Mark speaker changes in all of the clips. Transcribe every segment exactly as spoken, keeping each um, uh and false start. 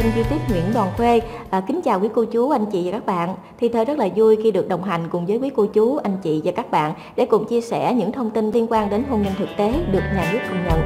Speaker 1: kênh YouTube Nguyễn Đoàn Khuê. À, kính chào quý cô chú, anh chị và các bạn. Thì Thơ rất là vui khi được đồng hành cùng với quý cô chú, anh chị và các bạn để cùng chia sẻ những thông tin liên quan đến hôn nhân thực tế được nhà nước công nhận.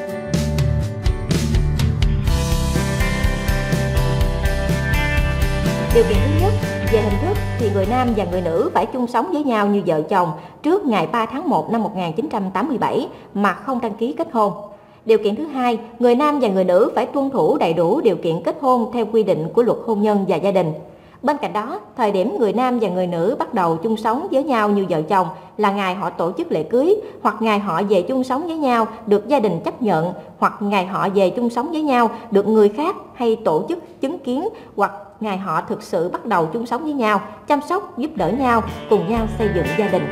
Speaker 1: Điều kiện thứ nhất, về hình thức thì người nam và người nữ phải chung sống với nhau như vợ chồng trước ngày ba tháng một năm một nghìn chín trăm tám mươi bảy mà không đăng ký kết hôn. Điều kiện thứ hai, người nam và người nữ phải tuân thủ đầy đủ điều kiện kết hôn theo quy định của luật hôn nhân và gia đình. Bên cạnh đó, thời điểm người nam và người nữ bắt đầu chung sống với nhau như vợ chồng là ngày họ tổ chức lễ cưới, hoặc ngày họ về chung sống với nhau được gia đình chấp nhận, hoặc ngày họ về chung sống với nhau được người khác hay tổ chức chứng kiến, hoặc ngày họ thực sự bắt đầu chung sống với nhau, chăm sóc, giúp đỡ nhau, cùng nhau xây dựng gia đình.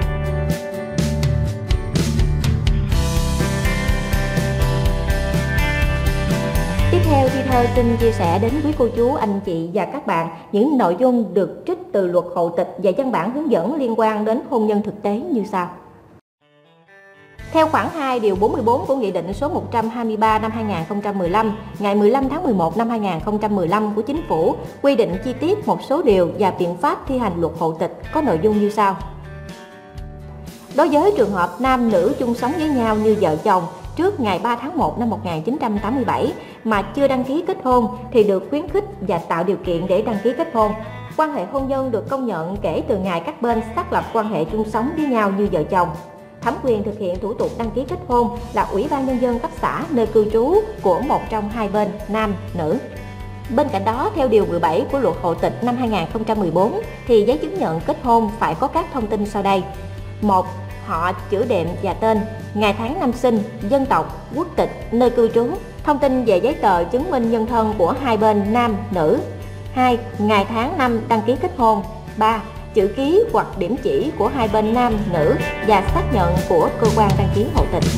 Speaker 1: Tiếp theo thì Thơ xin chia sẻ đến quý cô chú, anh chị và các bạn những nội dung được trích từ luật hộ tịch và văn bản hướng dẫn liên quan đến hôn nhân thực tế như sau. Theo khoản hai điều bốn mươi bốn của Nghị định số một trăm hai mươi ba năm hai nghìn không trăm mười lăm ngày mười lăm tháng mười một năm hai nghìn không trăm mười lăm của Chính phủ quy định chi tiết một số điều và biện pháp thi hành luật hộ tịch có nội dung như sau. Đối với trường hợp nam nữ chung sống với nhau như vợ chồng trước ngày ba tháng một năm một nghìn chín trăm tám mươi bảy mà chưa đăng ký kết hôn thì được khuyến khích và tạo điều kiện để đăng ký kết hôn. Quan hệ hôn nhân được công nhận kể từ ngày các bên xác lập quan hệ chung sống với nhau như vợ chồng. Thẩm quyền thực hiện thủ tục đăng ký kết hôn là Ủy ban Nhân dân cấp xã nơi cư trú của một trong hai bên, nam, nữ. Bên cạnh đó, theo điều mười bảy của luật hộ tịch năm hai nghìn không trăm mười bốn thì giấy chứng nhận kết hôn phải có các thông tin sau đây. một. Họ, chữ đệm và tên, ngày tháng năm sinh, dân tộc, quốc tịch, nơi cư trú, thông tin về giấy tờ chứng minh nhân thân của hai bên nam, nữ. hai. Ngày tháng năm đăng ký kết hôn. ba. Chữ ký hoặc điểm chỉ của hai bên nam, nữ và xác nhận của cơ quan đăng ký hộ tịch.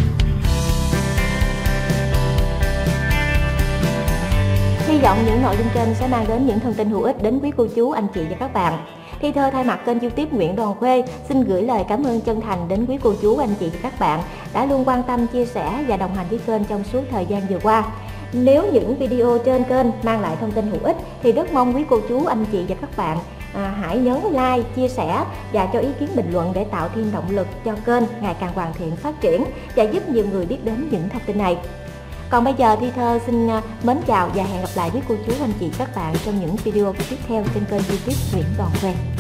Speaker 1: Hy vọng những nội dung trên sẽ mang đến những thông tin hữu ích đến quý cô chú, anh chị và các bạn. Thì Thơ thay mặt kênh YouTube Nguyễn Đoàn Khuê xin gửi lời cảm ơn chân thành đến quý cô chú, anh chị và các bạn đã luôn quan tâm, chia sẻ và đồng hành với kênh trong suốt thời gian vừa qua. Nếu những video trên kênh mang lại thông tin hữu ích thì rất mong quý cô chú, anh chị và các bạn à, hãy nhấn like, chia sẻ và cho ý kiến bình luận để tạo thêm động lực cho kênh ngày càng hoàn thiện, phát triển và giúp nhiều người biết đến những thông tin này. Còn bây giờ thì Thơ xin mến chào và hẹn gặp lại với cô chú, anh chị, các bạn trong những video tiếp theo trên kênh YouTube Nguyễn Đoàn Khuê.